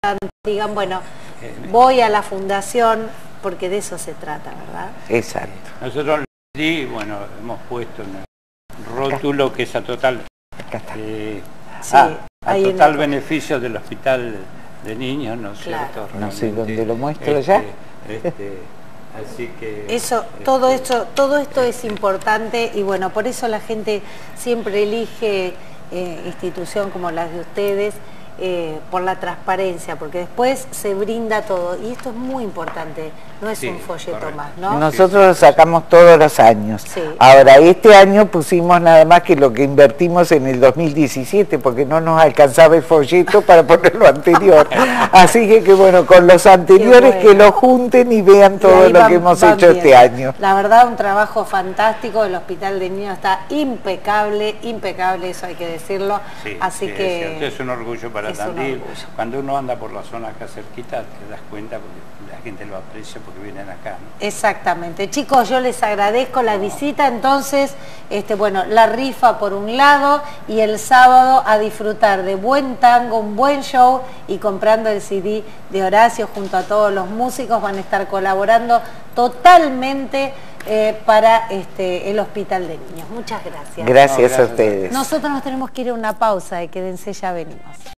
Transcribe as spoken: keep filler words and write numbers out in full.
digan, bueno, voy a la fundación, porque de eso se trata, ¿verdad? Exacto. Nosotros sí, bueno, hemos puesto en el rótulo que es a total, eh, sí, ah, a total el... beneficio del hospital de niños, ¿no es claro. cierto? No sé dónde lo muestro este, ya. Este, así que... Eso, todo este, esto, todo esto este, es importante y bueno, por eso la gente siempre elige eh, institución como las de ustedes, eh, por la transparencia, porque después se brinda todo y esto es muy importante, no es sí, un folleto correcto. más, ¿no? Nosotros lo sacamos todos los años. Sí. Ahora, este año pusimos nada más que lo que invertimos en el dos mil diecisiete, porque no nos alcanzaba el folleto para poner lo anterior. Así que, que bueno, con los anteriores bueno. que lo junten y vean todo y lo van, que hemos hecho viendo. Este año. La verdad, un trabajo fantástico, el Hospital de Niños está impecable, impecable, eso hay que decirlo. Sí, Así sí, que... Es, es un orgullo para es Tandil. un orgullo. Cuando uno anda por la zona acá cerquita, te das cuenta porque la gente lo aprecia porque vienen acá, ¿no? Exactamente. Chicos, yo les agradezco la visita, entonces, este, bueno, la rifa por un lado y el sábado a disfrutar de buen tango, un buen show y comprando el C D de Horacio junto a todos los músicos, van a estar colaborando totalmente eh, para este, el Hospital de Niños. Muchas gracias. Gracias, no, gracias a ustedes. Nosotros nos tenemos que ir a una pausa y quédense, ya venimos.